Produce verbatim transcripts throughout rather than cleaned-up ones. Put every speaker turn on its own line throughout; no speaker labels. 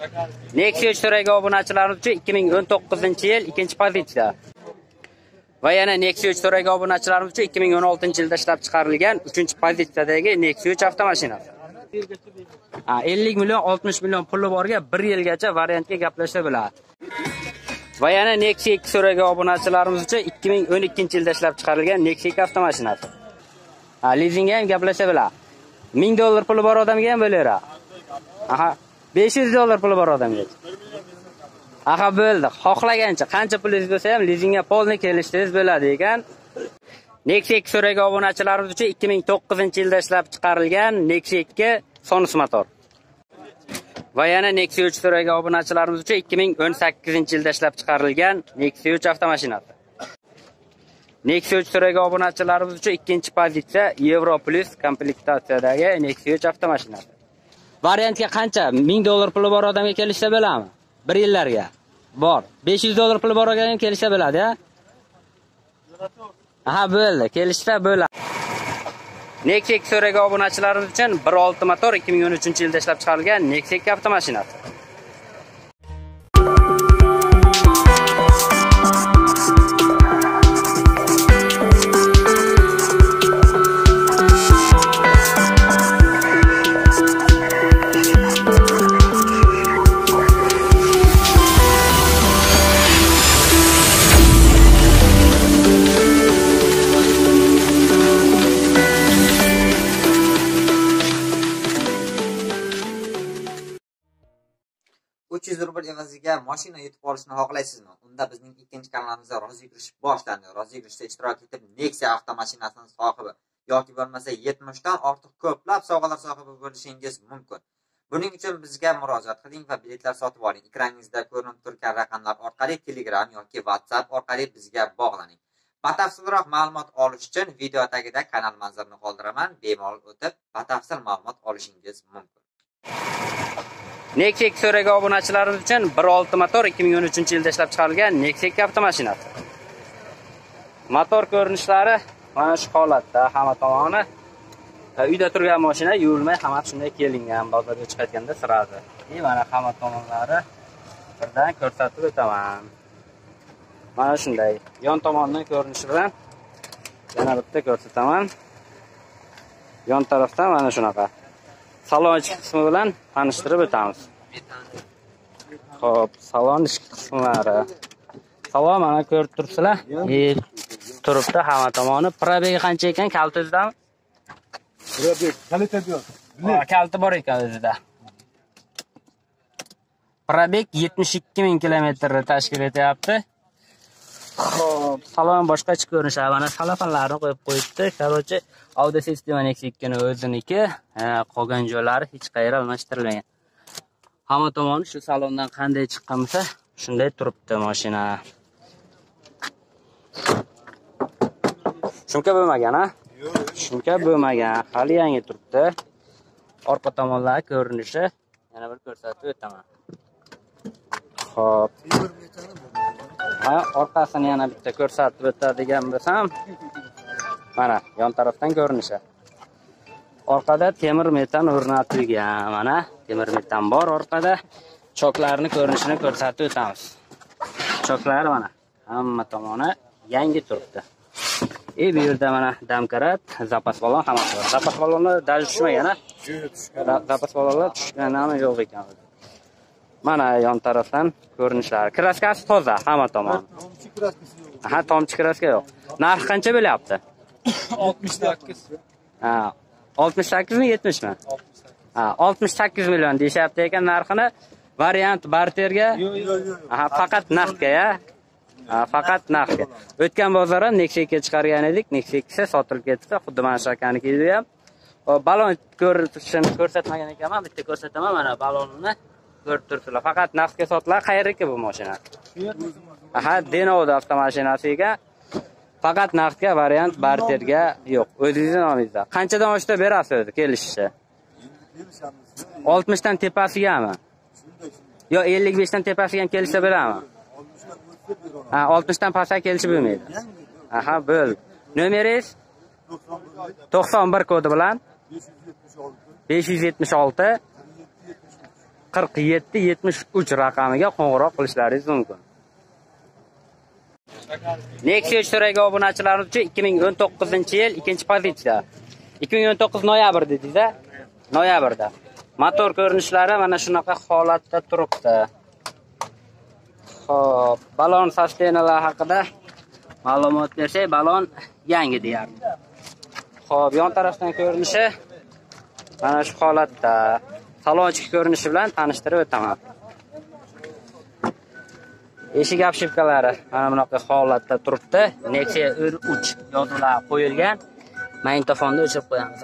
Nexia uch To'raga obunachilarimiz uchun ikki ming o'n to'qqizinchi yil ikkinchi pozitsiya. Va yana Nexia uch To'raga obunachilarimiz uchun ikki ming o'n oltinchi yilda ishlab chiqarilgan uchinchi pozitsiyadagi Nexia uch avtomashinasi. Ha, ellik million, oltmish million puli borga bir yilgacha variantga gaplashsa bo'ladi. Va yana Nexia ikki To'raga obunachilarimiz uchun ikki ming o'n ikkinchi yilda ishlab chiqarilgan Nexia ikki avtomashinasi. Ha, lizingga ham gaplashsa bo'ladi. ming dollar puli bor odamga ham bo'laveradi. Aha, besh yuz dollar puli bor odamga. Aha, bo'ldi. Xohlagancha qancha pulingiz bo'lsa ham lizingga polni kelishtirsangiz bo'ladi ekan. Nexia ikki To'raga obunachilarimiz uchun ikki ming to'qqizinchi yilda ishlab chiqarilgan Nexia ikki Sonus motor. Va yana Nexia uch To'raga obunachilarimiz uchun ikki ming o'n sakkizinchi yilda ishlab chiqarilgan Nexia uch avtomashinasi. Nexia uch To'raga obunachilarimiz uchun ikkinchi pozitsiya Euro Plus komplektatsiyadagi Nexia uch avtomashinasi. Variantga qancha ming dollar puli bor odamga kelishsa bo'ladimi? bir yillarga. Bor. besh yuz dollar puli bor odamga kelishsa bo'ladi, ha? Aha, bo'ldi. Kelishsa bo'ladi. Nexia ikki To'raga obunachilarimiz uchun bir olti motor ikki ming o'n uchinchi yilda ishlab chiqarilgan Nexia ikki avtomashinasi.
uch yuz rubl evaziga mashina yutib olishni xohlaysizmi? Unda bizning ikkinchi kanalimizda rozigrish boshlandi. Rozigirishda ishtirok etib Nexia avtomashinasining sohibi yoki bo'lmasa yetmishdan ortiq ko'plab sovg'alar sohibi bo'lishingiz mumkin. Buning uchun bizga murojaat qiling va biletlar sotib oling. Ekraningizda ko'rinib turgan raqamlar orqali Telegram yoki WhatsApp orqali bizga bog'laning. Batafsilroq ma'lumot olish uchun video tagida kanal manzirini qoldiraman. Bemalol o'tib batafsil ma'lumot olishingiz mumkin.
Nexia ikki To'raga obunachilarimiz uchun bir olti motor ikki ming o'n uchinchi yilda ishlab chiqarilgan Nexia ikki avtomashinasi. Motor ko'rinishlari mana shu holatda, hamma tomoni. Uyda turgan mashina yuvilmay hamma shunday kelingan, bozorga chiqayotganda siradi. E mana hamma tomonlari birdan ko'rsatib o'taman. Mana shunday. Yon tomondan ko'rinishi bilan yana bitta ko'rsataman. Yon tarafdan mana shunaqa. Salon ichki qismi bilan tanishtirib o'tamiz. Xo'p, salon ichki qismlari. Salon mana ko'rib turibsizlar. E, turibdi hamma tomoni. Probegi qancha ekan? Kalti o'zidami?
Probeg, kaliti yo'q.
Ha, kalti bor ekan o'zida. Probeg yetmish ikki ming kilometrni tashkil etyapti. Xo'p, salon boshqacha ko'rinishi. Mana salafanlarni qo'yib qo'yibdi. Короче, audio sistema Nexia ikki ning o'ziniki, qolgan joylari hech qayerga almashtirilmagan. Hamma tomoni shu salondan qanday chiqqansa, shunday turibdi mashina. Shunka bo'lmagan, ha?
Yo'q,
shunka bo'lmagan. Hali yangi turibdi. Orqa tomonlar ko'rinishi yana bir ko'rsatib o'taman. Xo'p. Ha, orqasini yana bitta ko'rsatib o'tadigan bo'lsam, mana yon tarafdan ko'rinishi. Orqada temir metan o'rnatilgan. Mana temir metan bor orqada. Choklarni ko'rinishini ko'rsatib o'tamiz. Choklar mana hamma tomoni yangi turibdi. E bu yerda mana damkarat, zapas balon hammasi bor. Zapas balonlar daji tushmagan, ha? Zapas balonlar tushganami yo'q ekan. Mana yon tarafdan ko'rinishlari. Kraskasi toza hamma tomon.
Tomchi kraskasi yo'q.
Aha, tomchi kraska yo'q. Narxi qancha bo'lyapti?
oltmish sakkiz.
Ha, oltmish sakkiz mi yetmish mi? Ha, oltmish sakkiz million deyapti ekan narxini. Variant barterga?
Yo'q, yo'q, yo'q.
Aha, faqat naqdga, ya. Ha, faqat naqdga. O'tgan bozordan Nexia ikki chiqargan edik. Nexia ikki sotilib ketdi. Xuddi mana shu akaniki edi ham. Balon ko'rishini ko'rsatmagan ekanman. Bitta ko'rsataman mana balonni. Ko'rib turibsizlar. Faqat naqdga sotiladi. Qayerga bu mashina? Aha, Denovda avtomashinasi ekan. Faqat naqdga, variant barterga yo'q. O'zingizning nomingizda. Qanchadan oshda berasiz o'zi kelishishni? oltmish dan tepasigami? Yo ellik besh dan tepasiga ham kelishsa bo'ladimi? Ha, oltmish dan pastga kelishib bo'lmaydi. Aha, bo'l. Nomeringiz? to'qson bir kodi bilan besh yuz yetmish olti qirq yetti yetmish uch raqamiga qo'ng'iroq qilishlaringiz mumkin. Nexia uch to'ragi obunachilarimiz uchun ikki ming o'n to'qqizinchi yil ikkinchi pozitsiya. ikki ming o'n to'qqiz noyabr dedingiz-a? Noyabrda. Motor ko'rinishlari mana shunaqa holatda turibdi. Xo'p, balon sostenalari haqida ma'lumot bersak, balon yangi deyapti. Xo'p, yon tarafdan ko'rinishi mana shu holatda. Salon ichki ko'rinishi bilan tanishtirib o'taman. Eshik obshivkalari mana bunaqa holatda turibdi. Nexia uch yozuvlar qo'yilgan. Magnitofonni o'chirib qo'yamiz.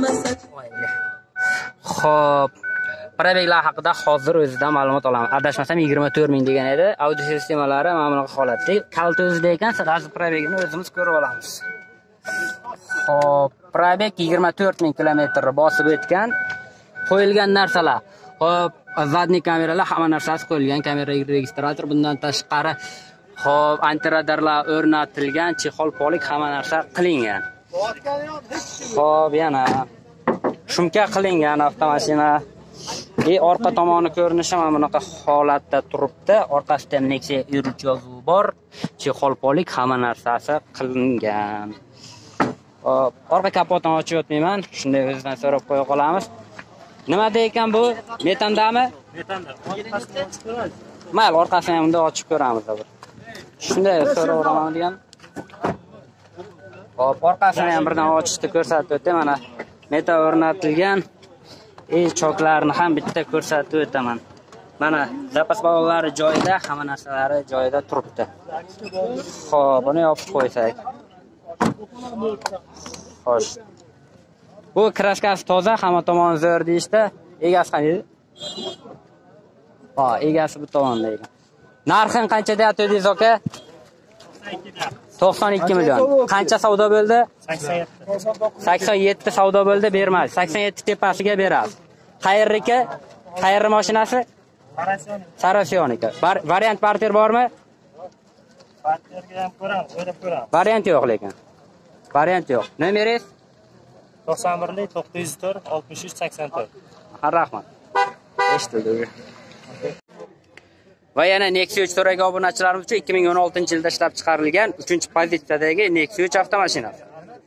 Xo'p, probeglar haqida hozir o'zidan ma'lumot olaman. Adashmasam yigirma to'rt ming degan edi. Audio sistemalari mana bunaqa holatda. Kalit o'zida ekan, sirasi probegini o'zimiz ko'rib olamiz. Xo'p, probeg yigirma to'rt ming kilometr bosib o'tgan. Qo'yilgan narsalar. Xo'p, zadniy kameralar hamma narsasi qo'yilgan. Kamera registrator bundan tashqari xo'p, antiradarlar o'rnatilgan, chexol polik hamma narsa qilingan. Xo'p, yana shumka qilingan avtomashina. E orqa tomoni ko'rinishi mana bunaqa holatda turibdi. Orqasida Nexia uch yozuvi bor. Chexol polik hamma narsasi qilingan. Xo'p, orqa kapotini ochib o'tmayman. Shunday o'zidan so'rab qo'ya qolamiz. Nima deykan bu? Metandami?
Metanda.
Mayli, orqasini ham unda ochib ko'ramiz bir. Shunday so'raveraman degan. Hop, orqasini ham birdan ochishni ko'rsatib o'tay. Mana meta o'rnatilgan. E choklarni ham bitta ko'rsatib o'taman. Mana zapas balonlari joyida, hamma narsalari joyida turibdi. Xo'p, buni yopib qo'ysak. Xo'sh. Bu kraskasi toza, hamma tomon zo'r deyishdi. Egasi qanday? Ha, egasi bu tomonda ekan. Narxini qancha deyapti aka? to'qson ikki million. Qancha savdo bo'ldi?
sakson yetti.
sakson yetti savdo bo'ldi, bermadi. sakson yetti tepasiga beradi. Qayerniki? Qayerning mashinasi? Sarasioniki. Variant parter bormi?
Parterga ham ko'ramiz, o'ylab ko'ramiz.
Variant yo'q lekin. Variant yo'q. Nomeringiz?
to'qson bir to'qqiz yuz to'rt oltmish uch sakson to'rt.
Ha, rahmat. Eshitildi. Va yana Nexia uch to'ragi obunachilarimiz uchun ikki ming o'n oltinchi yilda ishlab chiqarilgan uchinchi pozitsiyadagi Nexia uch avtomashinasi.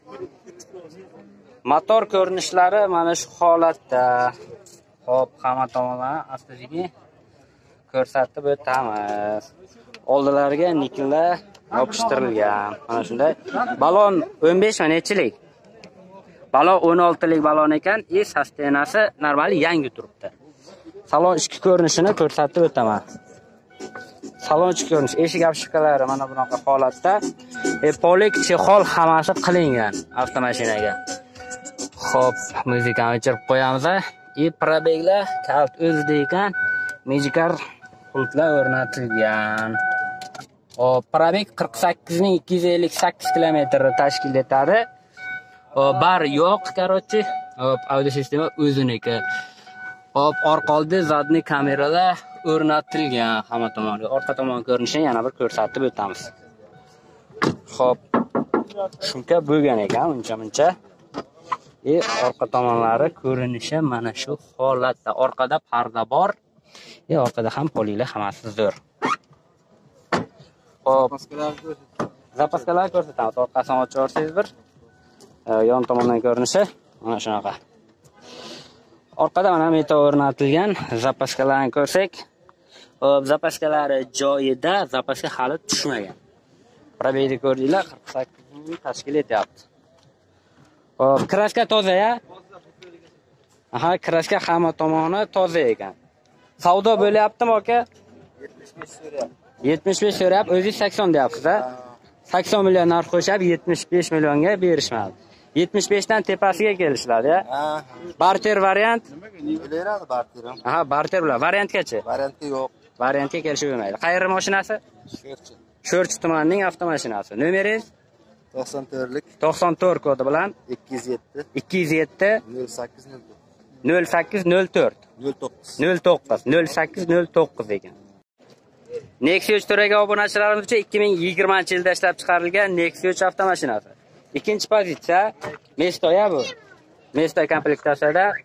Motor ko'rinishlari mana shu holatda. Xo'p, hamma tomonlarni asta-sekin ko'rsatib o'tamiz. Oldilariga nikellar yopishtirilgan. Mana shunday. Balon o'n besh mi nechilik? Balon o'n oltilik balon ekan, e sostenasi normal yangi turibdi. Salon ichki ko'rinishini ko'rsatib o'taman. Salon ichki ko'rinish, eshik obshivkalari mana bunaqa holatda. E polik chexol hammasi qilingan avtomashinaga. Xo'p, muzikani o'chirib qo'yamiz. E probeglar kalit o'zida ekan, Magicar pultlar o'rnatilgan. Hop, probeg qirq sakkiz ming ikki yuz ellik sakkiz kilometr tashkil etadi. Bar yo'q, короче. Hop, audio sistema o'ziniki. Hop, orqa oldi zadniy kameralar o'rnatilgan hamma tomonga. Orqa tomon ko'rinishini yana bir ko'rsatib o'tamiz. Hop. Shuncha bo'lgan ekan, uncha-muncha. E orqa tomonlari ko'rinishi mana shu holatda. Orqada parda bor. E orqada ham poliklar hammasi zo'r. Hop. Zapaskalar ko'rsatamiz. Orqasini ochib olsangiz bir. Yon tomondan ko'rinishi mana shunaqa. Orqada mana meta o'rnatilgan zapaskalarni ko'rsak, hop, zapaskalari joyida, zapaska hali tushmagan. Probegni ko'rdinglar, qirq sakkiz ming tashkil etyapti. Hop, kraska toza-ya? Aha, kraska hamma tomoni toza ekan. Savdo bo'lyaptimi aka?
yetmish besh so'rayapti.
yetmish besh so'rayapti, o'zingiz sakson deyapsiz-a? sakson million narx qo'shib yetmish besh millionga berishmadi. yetmish besh dan tepasiga kelishadi-ya.
Ha.
Barter variant?
Beradi barter ham.
Aha, barter bilan. Variantgacha?
Variantga yo'q.
Variantga kelishib bo'lmaydi. Qayerning mashinasi?
Sho'rchi.
Sho'rchi tumanining avtomashinasi. Nomeringiz?
to'qson to'rtlik
to'qson to'rt kodi bilan
ikki yuz yetti
ikki yuz yetti
nol sakkiz nol
nol sakkiz nol to'rt
nol to'qqiz
nol to'qqiz nol sakkiz nol to'qqiz ekan. Nexia uch to'raga obunachilarimiz uchun ikki ming yigirmanchi yilda ishlab chiqarilgan Nexia uch avtomashinasi. Ikkinchi pozitsiya Mesto-ya bu. Mesto komplektatsiyada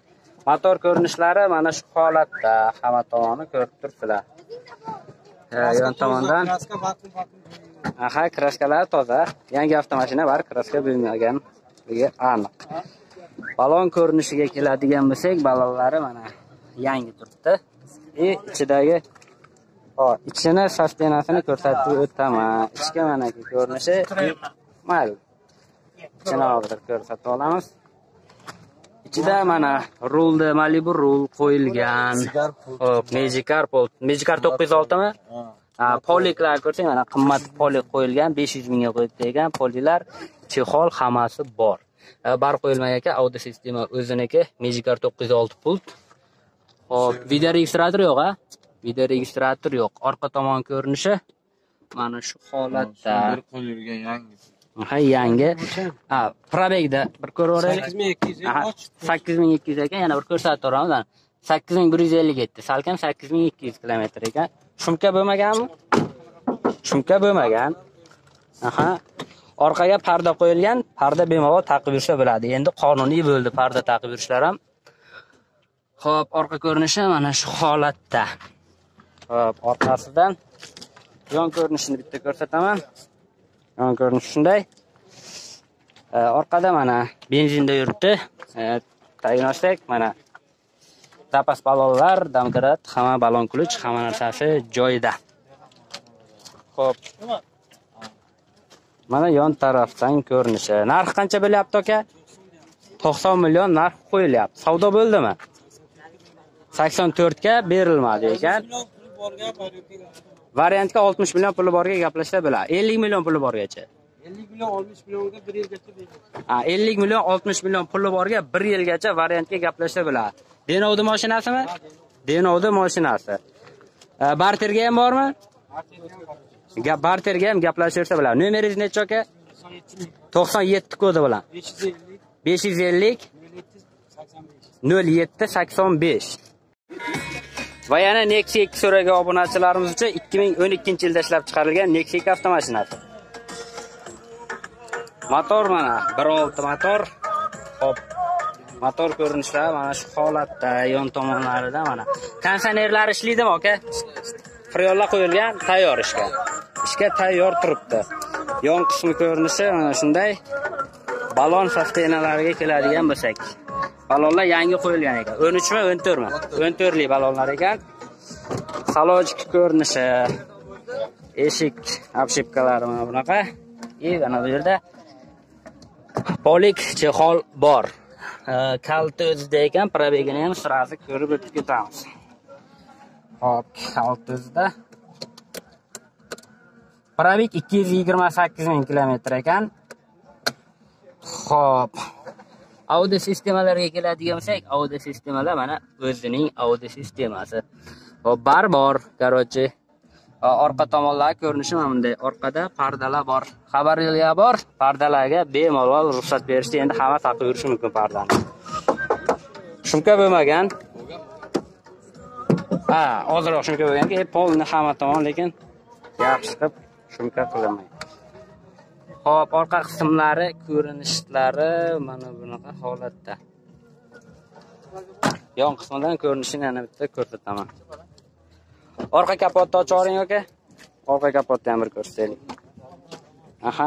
Motor ko'rinishlari mana shu holatda, hamma tomonni ko'rib turibsizlar. Yon tomondan aha, kraskalari toza. Yangi avtomashina bor, kraska bo'lmaganligi aniq. Balon ko'rinishiga keladigan bo'lsak, balonlari mana yangi turibdi. E ichidagi ho, ichini sostenasini ko'rsatib o'taman. Ichga mana ko'rinishi mayli. Ichini hozir ko'rsatib olamiz. Ichida mana rulda Malibu rul qo'yilgan. Xo'p, Magicar Pol, Magicar to'qqiz yuz olti mi? Ha, poliklar ko'rsang mana qimmat polik qo'yilgan, besh yuz mingga qo'yib degan polilar, chexol hammasi bor. Bar qo'yilmagan ekan, audio sistema o'ziniki, Magicar to'qqiz yuz olti pult. Xo'p, video registrator yo'q, ha? Video registrator yo'q. Orqa tomon ko'rinishi mana shu holatda.
qo'yilgan yangi.
Ha, yangi. Ha, probegda bir ko'rib o'raylik.
sakkiz ming ikki yuz och.
sakkiz ming ikki yuz ekan, yana bir ko'rsatib o'ramiz. sakkiz ming bir yuz ellik yetti. Salkam sakkiz ming ikki yuz kilometr ekan. Shumka bo'lmaganmi? Shumka bo'lmagan. Aha. Orqaga parda qo'yilgan. Parda bemalol taqib yursa bo'ladi. Endi qonuniy bo'ldi parda taqib yurishlar ham. Xo'p, orqa ko'rinishi mana shu holatda. Xo'p, orqasidan yon ko'rinishini bitta ko'rsataman. Yon ko'rinishi shunday. E, orqada mana benzinda yuribdi. E, Tayinlashsak mana zapas balonlar, damkarat, hamma balon ключ, hamma narsasi joyida. Xo'p. Mana yon tarafdan ko'rinishi. Narx qancha bo'lyapti aka? to'qson million narx qo'yilyapti. Savdo bo'ldimi? sakson to'rt ga berilmadi ekan. Variantga oltmish million puli borga gaplashsa bo'ladi. ellik million puli borgacha.
ellik million oltmish millionga bir yilgacha beradi.
Ha, ellik million oltmish million puli borga bir yilgacha variantga gaplashsa bo'ladi. Denovdi mashinasimi? Denovdi mashinasi. Barterga ham bormi? Gap barterga ham gaplashirsa bo'ladi. Nomeringiz necha aka? to'qson yetti kodi bilan. besh yuz ellik nol yetti sakson besh. Va yana Nexia ikki so'raga obunachilarimiz uchun ikki ming o'n ikkinchi yilda ishlab chiqarilgan Nexia ikki avtomashinasi. Motor mana bir olti motor. Hop. Motor ko'rinishlari mana shu holatda, yon tomonlarida mana. Kondisionerlar ishlaydimi aka? Friyonlar qo'yilgan, tayyor ishga. Ishga tayyor turibdi. Yon qismi ko'rinishi mana shunday. Balon sostenalariga keladigan bo'lsak, balonlar yangi qo'yilgan ekan. o'n uch mi, o'n to'rt mi? o'n to'rt lik balonlar ekan. Salojik ko'rinishi, eshik obshipkalari mana bunaqa. E, mana bu yerda polik chexol bor. Kalti o'zida ekan, probegini ham sirazi ko'rib o'tib ketamiz. Hop, kalti o'zida. Probeg ikki yuz yigirma sakkiz ming kilometr ekan. Hop. Audio sistemalarga keladigan bo'lsak, audio sistemalar mana o'zining audio sistemasi. Hop, bar bor, qarochi. Orqa tomonlar ko'rinishi mana bunday. Orqada pardalar bor. Xabarlar bor. Pardalarga bemalol ruxsat berishdi. Endi hamma taqib yurishi mumkin pardani. Shumka bo'lmagan. Ha, hozirroq shumka bo'lganki, polni hamma tomon, lekin yaxshi qilib shumka qilinmaydi. Hop, orqa qismlari ko'rinishlari mana bunaqa holatda. Yon qismidan ko'rinishini yana bitta ko'rsataman. Orqa kapotni ochib oling aka. Orqa kapotni ham bir ko'rsataylik. Aha.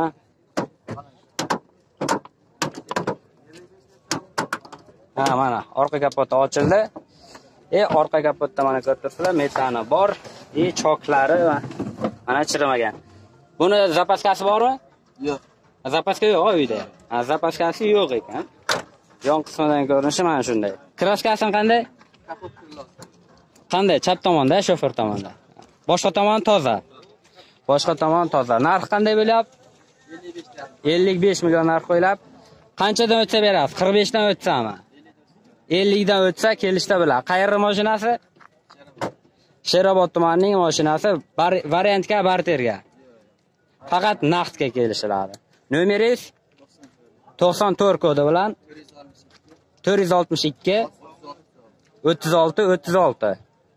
Ha, mana orqa kapoti ochildi. E, orqa kapotda mana ko'rtasizlar, metani bor, e, choklari mana chirimagan. Buni zapaskasi bormi?
Yo'q.
Zapaska yo'q uyda. Ha, zapaskasi yo'q ekan. Yon qismidan ko'rinishi mana shunday. Kraskasi qanday? Qanday? Chap tomonda, shofer tomonda. Boshqa tomon toza. Boshqa tomon toza. Narx qanday bo'lyapti? ellik besh million narx qo'yilib. Qanchadan o'tsa berasiz? qirq besh dan o'tsami? ellik dan o'tsa kelishda bo'ladi. Qayerning mashinasi? Sherobod tumanining mashinasi, variantga, barterga. Faqat naqdga kelishiladi. Nomeringiz to'qson to'rt kodi bilan to'rt yuz oltmish ikki o'ttiz olti o'ttiz olti.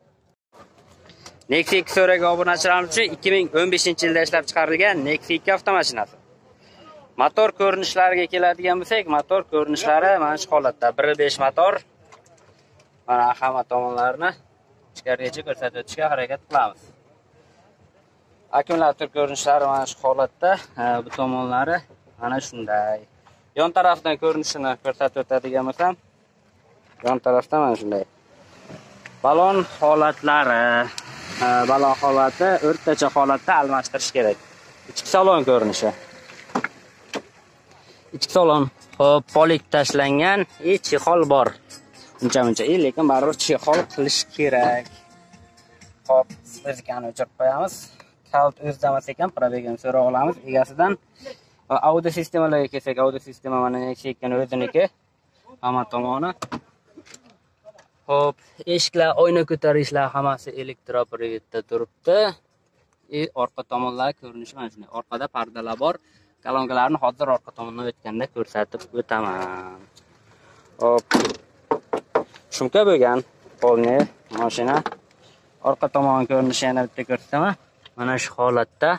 Nexia ikki so'raga obunachilarimiz uchun ikki ming o'n beshinchi yilda ishlab chiqarilgan Nexia ikki avtomashinasi. Motor ko'rinishlariga keladigan bo'lsak, motor ko'rinishlari mana shu holatda. bir besh motor. mana hamma tomonlarini ichkarigacha ko'rsatib o'tishga harakat qilamiz. Akkumulyator ko'rinishlari mana shu holatda, bu tomonlari mana shunday. Yon tarafdan ko'rinishini ko'rsatib o'tadigan bo'lsam, yon tarafdan mana shunday. Balon holatlari, balon holati o'rtacha holatda almashtirish kerak. Ichki salon ko'rinishi. Ichki salon hop polik tashlangan, e chexol bor. Uncha-muncha, e lekin baribir chexol qilish kerak. Hop, o'zikani o'chirib qo'yamiz. Kalt o'zdamas ekan, probegini so'rab olamiz egasidan. Audio sistemalarga kelsak, audio sistema mana Nexia ekan o'ziniki. Hamma tomoni. Hop, eshiklar, oyna ko'tarishlar hammasi elektroprivetda turibdi. E orqa tomonlar ko'rinishi mana shunday. Orqada pardalar bor. Kolonkalarni hozir orqa tomondan o'tganda ko'rsatib o'taman. Hop. Shumka bo'lgan polni mashina. Orqa tomon ko'rinishi yana bitta ko'rsataman. Mana shu holatda.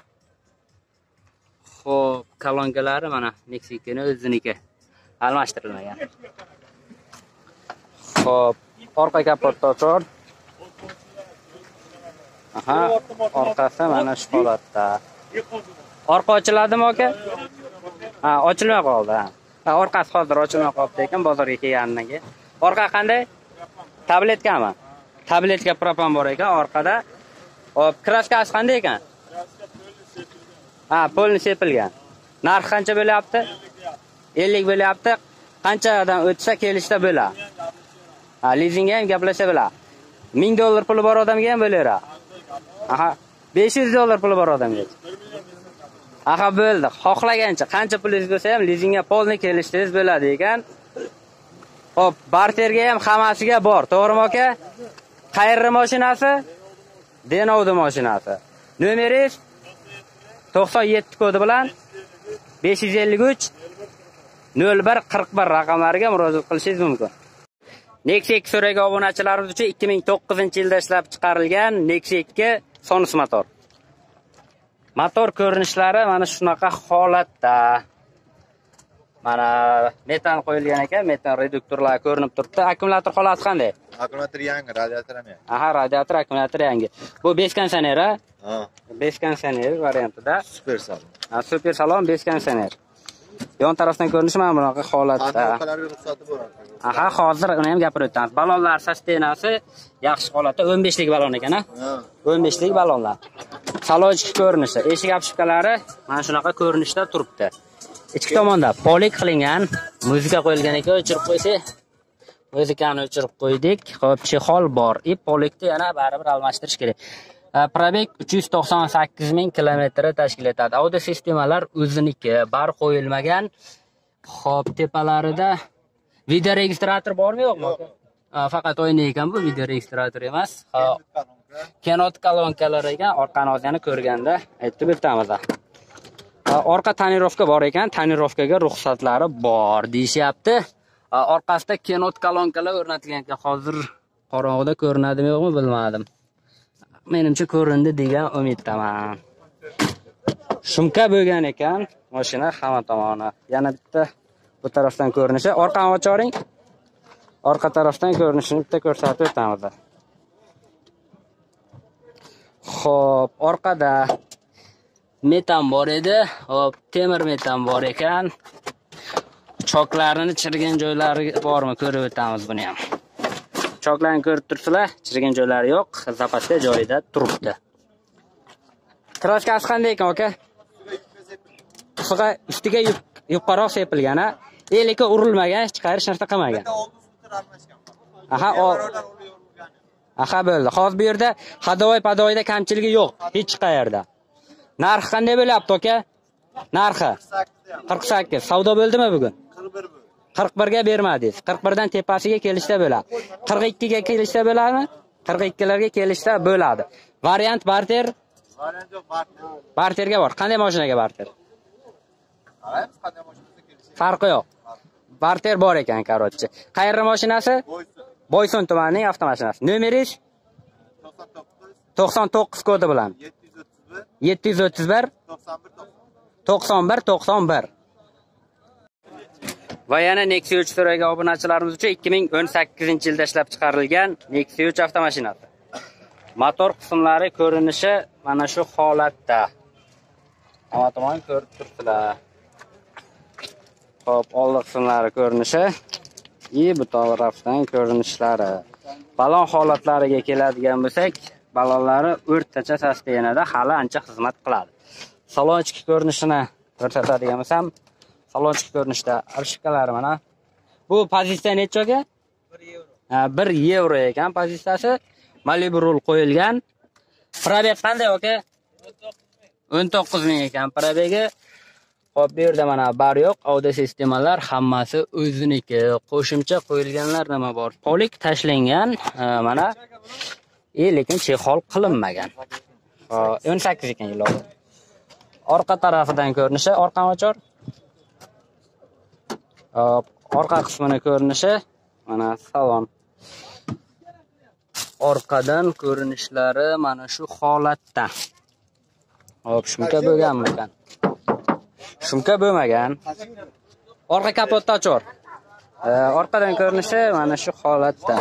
Xo'p, kolonkalari mana Nexia o'ziniki. Almashtirilmagan. Xo'p, orqa kapottor. Aha, orqasi mana shu holatda. Orqa ochiladimi aka? Ha, ochilmay qoldi. Ha, orqasi hozir ochilmay qoldi ekan bozorga kelganidan keyin. Orqa qanday? Tabletkami? Tabletka propan bor ekan orqada. Hop, kraskasi qanday ekan? Ha, polni sepilgan. Narx qancha bo'lyapti? ellik bo'lyapti. Qanchadan o'tsa kelishda bo'ladi. Ha, lizingga ham gaplashsa bo'ladi. ming dollar puli bor odamga ham bo'laveradi. Aha, besh yuz dollar puli bor odamga. Aha, bo'ldi. Xohlagancha qancha pulingiz bo'lsa ham lizingga polni kelishtingiz bo'ladi ekan. Hop, barterga ham hammasiga bor, to'g'rimi aka? Qayerda mashinasi? Denovda mashinasi. Nomeringiz to'qson yetti kodi bilan besh yuz ellik uch nol bir qirq bir raqamlariga murojaat qilishingiz mumkin. Nexia ikki so'raga obunachilarimiz uchun ikki ming to'qqizinchi yilda ishlab chiqarilgan Nexia ikki Sonus motor. Motor ko'rinishlari mana shunaqa holatda. Mana metan qo'yilgan ekan, metan reduktorlar ko'rinib turibdi. Akkumulyator holati qanday?
Akkumulyator yangi, radiator ham yangi.
Aha, radiator, akkumulyator yangi. Bu besh konditsioner, ha?
Ha.
besh konditsioner variantida.
Super salon.
Ha, super salon besh konditsioner. Yon tarafdan ko'rinishi mana bunaqa holatda.
Orqalarga ruxsati bor.
Aha, hozir uni ham gapirib o'tamiz. Balonlar sistenasi yaxshi holatda, o'n besh lik balon ekan, ha? o'n besh lik balonlar. Salon ichki ko'rinishi, eshik apshipkalari mana shunaqa ko'rinishda turibdi. Ichki tomonda polik qilingan, muzika qo'yilgan ekan, o'chirib qo'ysak, muzikani o'chirib qo'ydik. Xo'p, chexol bor. I polikni yana baribir almashtirish kerak. Probeg uch yuz to'qson sakkiz ming kilometr tashkil etadi. Audio sistemalar o'ziniki, bar qo'yilmagan. Xo'p, tepalarida video registrator bormi yo'qmi? Faqat o'ynar ekan bu, video registrator emas. Kenot kolonkalar ekan, orqani ozgani ko'rganda aytib o'tamiz. Orqa tonirovka bor ekan, tonirovkaga ruxsatlari bor deyishyapti. Orqasida kenot kolonkalar o'rnatilgan ekan. Hozir qorong'ida ko'rinadimi yo'qmi bilmadim. Menimcha ko'rindi degan umiddaman. Shumka bo'lgan ekan, mashina hamma tomoni. Yana bitta bu tarafdan ko'rinishi. Orqani ocharing. Orqa tarafdan ko'rinishini bitta ko'rsatib o'tamiz. Xo'p, orqada metan bor edi. Hop, temir metan bor ekan. Choklarini chirgan joylari bormi ko'rib o'tamiz buni ham. Choklarni ko'rib turibsizlar, chirgan joylari yo'q, zapasda joyida turibdi. Kraskasi qanday ekan aka? Ustiga ustiga yuqoriroq sepilgan, ha? Lekin urilmagan, hech qayerish narsa qilmagan. Aha, o. Aha, bo'ldi. Hozir bu yerda hadovoy padovoyda kamchiligi yo'q, hech qayerda. Narxi qanday bo'lyapti aka? Narxi qirq sakkiz. Savdo bo'ldimi bugun? qirq bir ga bermadingiz. qirq bir dan tepasiga kelishda bo'ladi. qirq ikki ga kelishda bo'ladimi? qirq ikki larga kelishda bo'ladi. Variant barter?
Variant yo'q, barter.
Barterga bor. Qanday mashinaga barter?
Qaraymiz, qanday mashinaga kelishadi.
Farqi yo'q. Barter bor ekan, qarochi. Qayerda mashinasi?
Boysun.
Boysun tumanining avtomashinasi. Nomeringiz? to'qson to'qqiz kodi bilan. yetti yuz o'ttiz bir to'qson bir to'qson bir. Va yana Nexia uch so'ragan obunachilarimiz uchun ikki ming o'n sakkizinchi yilda ishlab chiqarilgan Nexia uch avtomashinasi. Motor qismlari ko'rinishi mana shu holatda. Hamma tomon ko'rib turibsizlar. Xo'p, old qismlari ko'rinishi, и bu tarafdan ko'rinishlari. Balon holatlariga keladigan bo'lsak, balonlari o'rtacha sostenada hali ancha xizmat qiladi. Salon ichki ko'rinishini ko'rsatadigan bo'lsam, salon ichki ko'rinishda arshifkalari mana. Bu pozitsiya necha aka? bir yevro. Ha, bir yevro ekan pozitsiyasi. Malibu rul qo'yilgan. Probeg qanday aka? o'n to'qqiz ming ekan probegi. Xo'p, bu yerda mana bar yo'q, audio sistemalar hammasi o'ziniki. Qo'shimcha qo'yilganlar nima bor? Polik tashlangan, mana. E, lekin chexol qilinmagan. o'n sakkiz ekan yillar. Orqa tarafidan ko'rinishi, orqa ochor. Hop, orqa qismini ko'rinishi, mana salon. Orqadan ko'rinishlari mana shu holatda. Hop, shumka bo'lganmi ekan? Shumka bo'lmagan. Orqa kapotni ochor. Orqadan ko'rinishi mana shu holatda.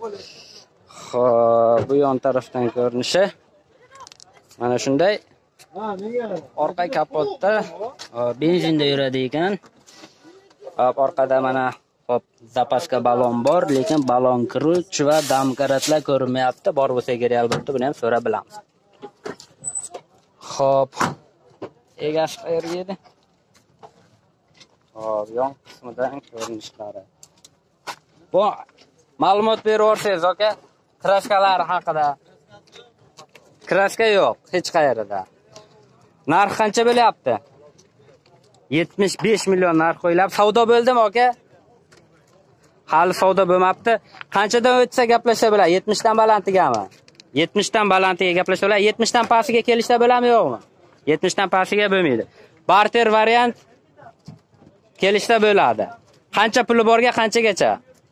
Xo'p, bu yon tarafdan ko'rinishi mana shunday. Orqa kapotda benzinda yuradi ekan. Hop, orqada mana hop zapaska balon bor, lekin balon kiruch va damkaratlar ko'rinmayapti. Bor bo'lsa kerak albatta, buni ham so'rab bilamiz. Hop. Egasi qayerga edi? Hop, yon qismidan ko'rinishlari. Bu ma'lumot berib aka, kraskalar haqida. Kraska yo'q, hech qayerda. Narx qancha bo'lyapti? yetmish besh million narx qo'yilib, savdo bo'ldimi aka? Hali savdo bo'lmabdi. Qanchadan o'tsa gaplashsa bo'ladi? yetmish dan balandtigami? yetmish dan balandtiga gaplashsa bo'ladi. yetmish dan pastiga kelishsa bo'ladimi, yo'qmi? yetmish dan pastiga bo'lmaydi. Barter variant kelishsa bo'ladi. Qancha puli borga qanchagacha?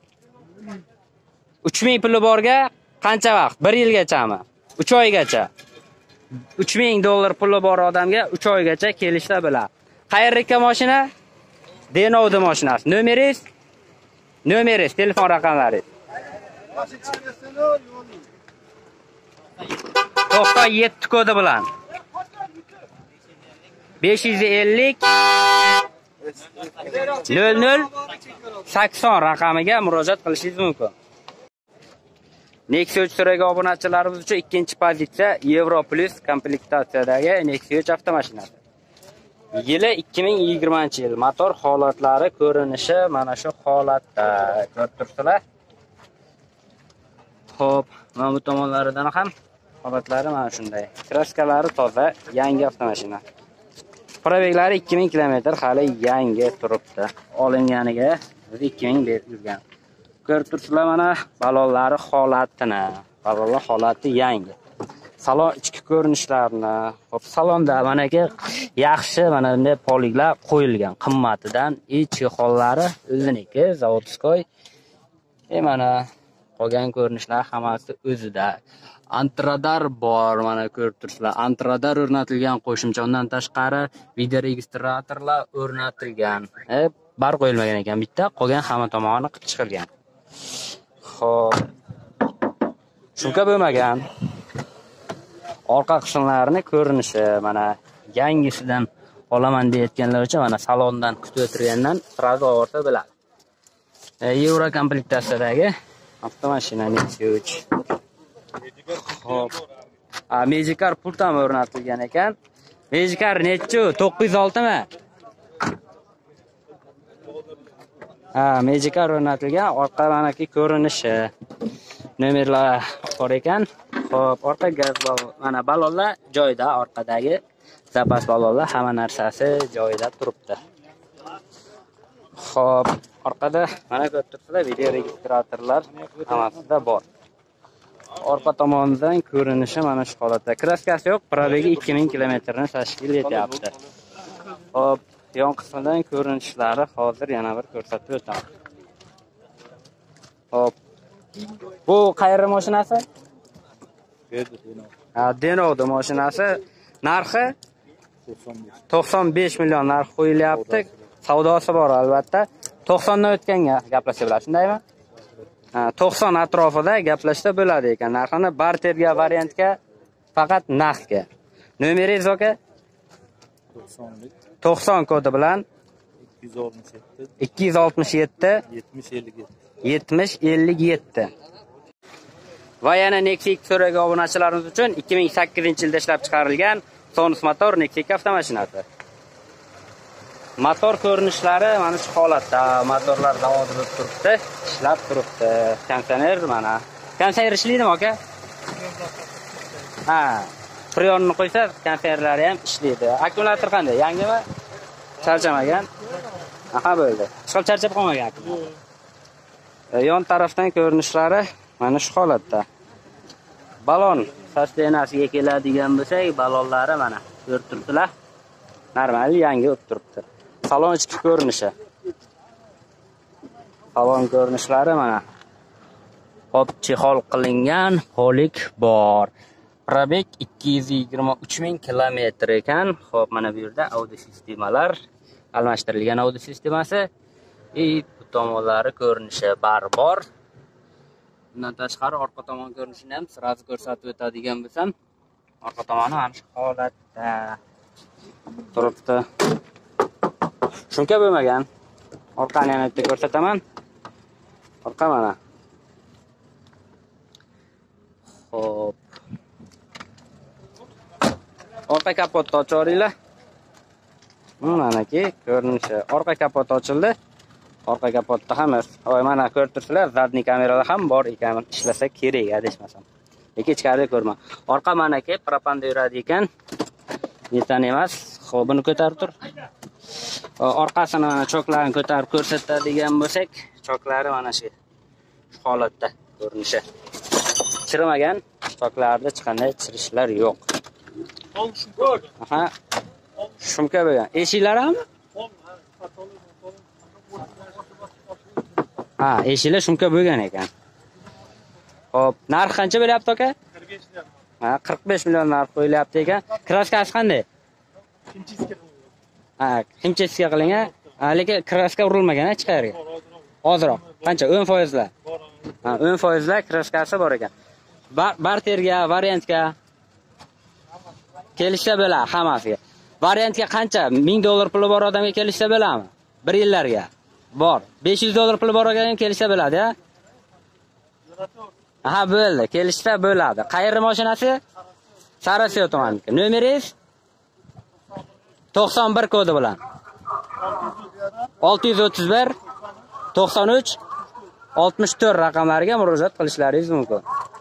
uch ming puli borga qancha vaqt? bir yilgachami? uch oygacha. uch ming dollar puli bor odamga uch oygacha kelishsa bo'ladi. Qayerga mashina? Denovda mashinasi. Nomeringiz? Nomeringiz, telefon raqamlaringiz. to'qson yetti kodi bilan. besh yuz ellik nol nol sakson raqamiga murojaat qilishingiz mumkin. Nexia uch so'ragan obunachilarimiz uchun ikkinchi pozitsiya Euro Plus komplektatsiyadagi Nexia uch avtomashinasi. Yili ikki ming yigirmanchi yil. Motor holatlari ko'rinishi mana shu holatda. Ko'rib turibsizlar. Xo'p, mana bu tomonlaridan ham holatlari mana shunday. Kraskalari toza, yangi avtomashina. Probeglari ikki ming kilometr hali yangi turibdi. Olinganiga ikki ming berib yurgan. Ko'rib turibsizlar mana balonlari holatini. Balonlar holati yangi. Salon ichki ko'rinishlarini, hop salonda manaki yaxshi mana bunday poliklar qo'yilgan. Qimmatidan ichki hollari o'ziniki, zavodskoy. E mana qolgan ko'rinishlar hammasi o'zida. Antradar bor, mana ko'rib turibsizlar. Antradar o'rnatilgan qo'shimcha, undan tashqari video registratorlar o'rnatilgan. E bar qo'yilmagan ekan bitta, qolgan hamma tomoni chiqilgan. Xo'p. Shumka bo'lmagan. Orqa qismlarini ko'rinishi mana yangisidan olaman deyotganlar uchun mana salondan kutib o'tirgandan sразу orta biladi. Euro komplektatsiyadagi avtomashina Nexia uch. Xo'p. A Magicar pult ham o'rnatilgan ekan. Magicar nechi? to'qqiz yuz olti mi? Ha, Magicar o'rnatilgan, orqa manaki ko'rinishi. Nomerlar bor ekan. Xo'p, orqa gaz mana balonlar joyida, orqadagi zapas balonlar hamma narsasi joyida turibdi. Xo'p, orqada mana ko'rib turibsizlar, video registratorlar hammasida bor. Orqa tomonidan ko'rinishi mana shu holatda. Kraskasi yo'q, probegi ikki ming kilometrni tashkil etyapti. Xo'p, yon qismidan ko'rinishlari hozir yana bir ko'rsatib o'taman. Xo'p. Bu qayerning mashinasi? Ha, Denovda mashinasi. Narxi to'qson besh million narx qo'yilyapti. Savdosi bor albatta. to'qsondan o'tganga gaplashsa bo'ladi, shundaymi? Ha, to'qson atrofida gaplashsa bo'ladi ekan. Narxini barterga, variantga, faqat naqdga. Nomeringiz aka? to'qson kodi bilan ikki yuz oltmish yetti yetmish ellik yetti. Va yana Nexia ikki so'raga obunachilarimiz uchun ikki ming sakkizinchi yilda ishlab chiqarilgan Sonus motor Nexia ikki avtomashinasi. Motor ko'rinishlari mana shu holatda, motorlar zavodida turibdi, ishlab turibdi. Konditsioner mana. Konditsioner ishlaydimi aka? Ha, Freonni qo'ysa, konditsionerlari ham ishlaydi. Akkumulyator qanday? Yangimi? Charchamagan. Aha, bo'ldi. Chiqib charchab qolmagan akkumulyator. Yon tarafdan ko'rinishlari mana shu holatda. Balon sostenasiga keladigan bo'lsak, balonlari mana ko'rib turibdilar. Normal yangi o'tib turibdi. Salon ichki ko'rinishi. Salon ko'rinishlari mana. Hop, chexol qilingan polik bor. Probeg ikki yuz yigirma uch ming kilometr ekan. Xo'p, mana bu yerda audio sistemalar, almashtirilgan audio sistemasi, и tomonlari ko'rinishi bor. Bundan tashqari orqa tomon ko'rinishini ham sirasi ko'rsatib o'tadigan bo'lsam, orqa tomoni mana shu holatda turibdi. Shunga bo'lmagan. Orqani yana bitta ko'rsataman. Orqa mana. Xo'p. Orqa kapotni ochaveringlar. Manaki ko'rinishi. Orqa kapot ochildi. Orqa kapotda ham, voy mana ko'rib turibsizlar, zadniy kamerada ham bor ekan, ishlasa kerak, adashmasam. Lekin ichkarida ko'rma. Orqa manaki propanda yuradi ekan. Metan emas. Xo'p, buni ko'tarib tur. Orqasini mana choklarini ko'tarib ko'rsatadigan bo'lsak, choklari mana shu holatda ko'rinishi. Chirimagan, choklarda hech qanday chirishlar yo'q. Aha. Shumka bo'lgan. Eshiklari ham? Ha, eshiklar shumka bo'lgan ekan. Xo'p, narx qancha bo'lyapti aka?
qirq besh million.
Ha, qirq besh million narx qo'yilyapti ekan. Kraskasi qanday?
Himcheskiga.
Ha, himcheskiga qilingan. Ha, lekin kraska urilmagan ichkariga. Ozroq. Qancha? o'n foiz lar. Ha, o'n foiz lar kraskasi bor ekan. Barterga, variantga kelishsa bo'ladi hammasiga. Variantga qancha? ming dollar puli bor odamga kelishsa bo'ladimi? bir yillarga. Bor. besh yuz dollar puli bor odamga kelishsa bo'ladi, ha? Aha, bo'ldi. Kelishsa bo'ladi. Qayerda mashinasi? Sarasiyo tumaniki. Nomeringiz? to'qson bir kodi bilan. olti yuz o'ttiz bir to'qson uch oltmish to'rt raqamlariga murojaat qilishlaringiz mumkin.